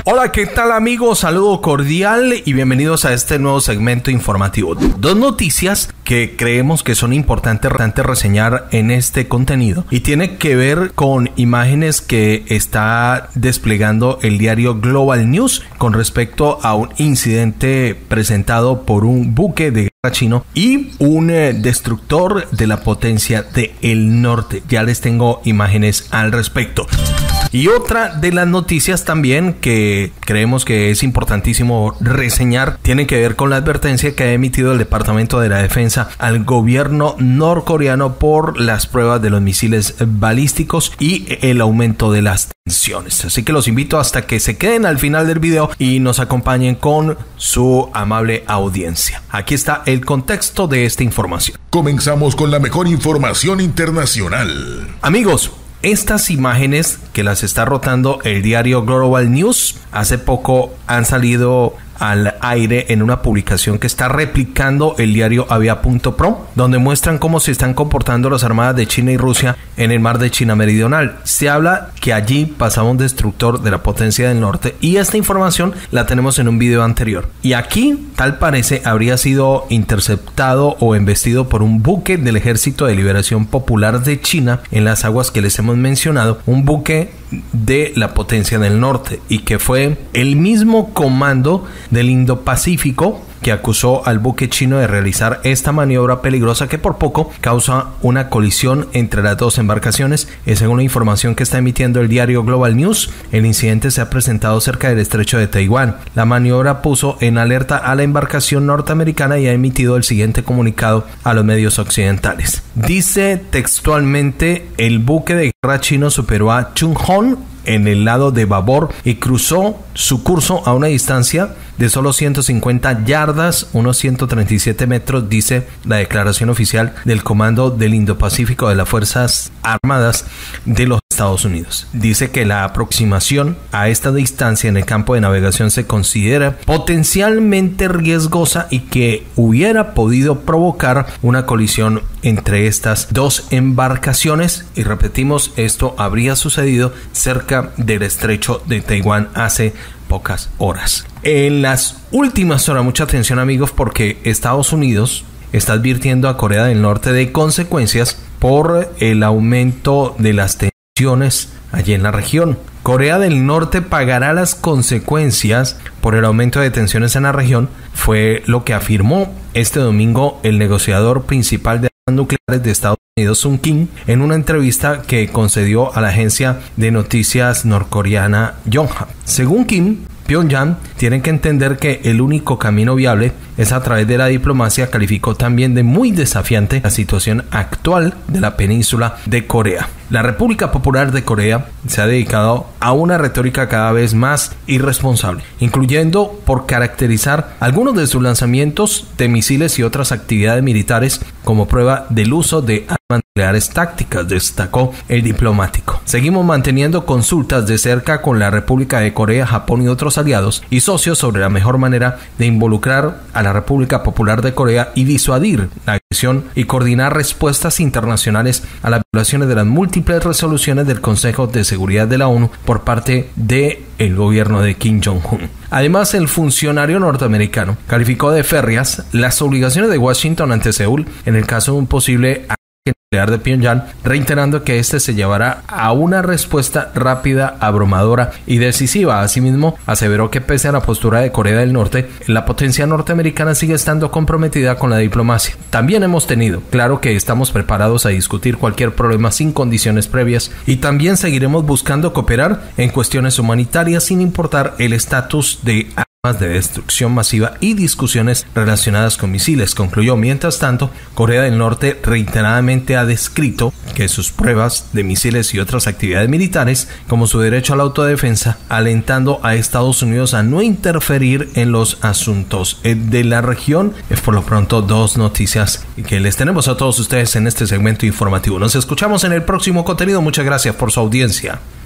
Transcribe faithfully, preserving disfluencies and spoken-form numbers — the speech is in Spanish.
Hola, ¿qué tal amigos? Saludo cordial y bienvenidos a este nuevo segmento informativo. Dos noticias que creemos que son importantes reseñar en este contenido y tiene que ver con imágenes que está desplegando el diario Global News con respecto a un incidente presentado por un buque de guerra chino y un eh, destructor de la potencia del norte. Ya les tengo imágenes al respecto. Y otra de las noticias también que creemos que es importantísimo reseñar tiene que ver con la advertencia que ha emitido el Departamento de la Defensa al gobierno norcoreano por las pruebas de los misiles balísticos y el aumento de las tensiones. Así que los invito hasta que se queden al final del video y nos acompañen con su amable audiencia. Aquí está el contexto de esta información. Comenzamos con la mejor información internacional. Amigos, estas imágenes que las está rotando el diario Global News hace poco han salido al aire en una publicación que está replicando el diario Avia punto pro, donde muestran cómo se están comportando las armadas de China y Rusia en el mar de China Meridional. Se habla que allí pasaba un destructor de la potencia del norte y esta información la tenemos en un video anterior. Y aquí, tal parece, habría sido interceptado o embestido por un buque del Ejército de Liberación Popular de China en las aguas que les hemos mencionado, un buque de la potencia del norte y que fue el mismo comando del Indo-Pacífico que acusó al buque chino de realizar esta maniobra peligrosa que por poco causa una colisión entre las dos embarcaciones. Y según la información que está emitiendo el diario Global News, el incidente se ha presentado cerca del estrecho de Taiwán. La maniobra puso en alerta a la embarcación norteamericana y ha emitido el siguiente comunicado a los medios occidentales. Dice textualmente: el buque de guerra chino superó a Chunghon en el lado de babor y cruzó su curso a una distancia de solo ciento cincuenta yardas, unos ciento treinta y siete metros, dice la declaración oficial del Comando del Indo-Pacífico de las Fuerzas Armadas de los Estados Unidos. Dice que la aproximación a esta distancia en el campo de navegación se considera potencialmente riesgosa y que hubiera podido provocar una colisión entre estas dos embarcaciones. Y repetimos, esto habría sucedido cerca del estrecho de Taiwán hace pocas horas. En las últimas horas, mucha atención amigos, porque Estados Unidos está advirtiendo a Corea del Norte de consecuencias por el aumento de las tensiones allí en la región. Corea del Norte pagará las consecuencias por el aumento de tensiones en la región, fue lo que afirmó este domingo el negociador principal de nucleares de Estados Unidos, Sung Kim, en una entrevista que concedió a la agencia de noticias norcoreana Yonhap. Según Kim, Pyongyang tiene que entender que el único camino viable es a través de la diplomacia. Calificó también de muy desafiante la situación actual de la península de Corea. La República Popular de Corea se ha dedicado a una retórica cada vez más irresponsable, incluyendo por caracterizar algunos de sus lanzamientos de misiles y otras actividades militares como prueba del uso de armas nucleares tácticas, destacó el diplomático. Seguimos manteniendo consultas de cerca con la República de Corea, Japón y otros aliados y socios sobre la mejor manera de involucrar a la República Popular de Corea y disuadir la agresión y coordinar respuestas internacionales a las violaciones de las múltiples resoluciones del Consejo de Seguridad de la ONU por parte del gobierno de Kim Jong-un. Además, el funcionario norteamericano calificó de férreas las obligaciones de Washington ante Seúl en el caso de un posible nuclear de Pyongyang, reiterando que este se llevará a una respuesta rápida, abrumadora y decisiva. Asimismo, aseveró que pese a la postura de Corea del Norte, la potencia norteamericana sigue estando comprometida con la diplomacia. También hemos tenido claro que estamos preparados a discutir cualquier problema sin condiciones previas y también seguiremos buscando cooperar en cuestiones humanitarias sin importar el estatus de de destrucción masiva y discusiones relacionadas con misiles, concluyó. Mientras tanto, Corea del Norte reiteradamente ha descrito que sus pruebas de misiles y otras actividades militares como su derecho a la autodefensa, alentando a Estados Unidos a no interferir en los asuntos de la región. Es por lo pronto dos noticias que les tenemos a todos ustedes en este segmento informativo. Nos escuchamos en el próximo contenido. Muchas gracias por su audiencia.